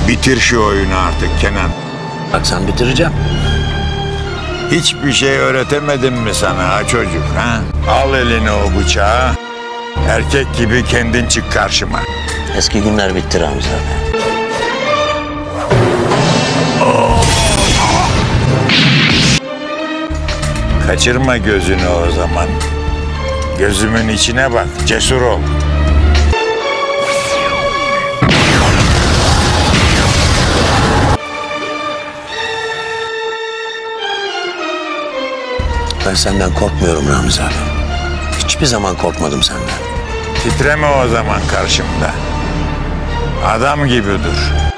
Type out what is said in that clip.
Bitir şu oyunu artık Kenan. Bak sen bitireceğim. Hiçbir şey öğretemedim mi sana ha çocuk ha? Al eline o bıçağı. Erkek gibi kendin çık karşıma. Eski günler bitti Ramzi abi. Kaçırma gözünü o zaman. Gözümün içine bak, cesur ol. Ben senden korkmuyorum Ramzi abi. Hiçbir zaman korkmadım senden. Titreme o zaman karşımda. Adam gibi dur.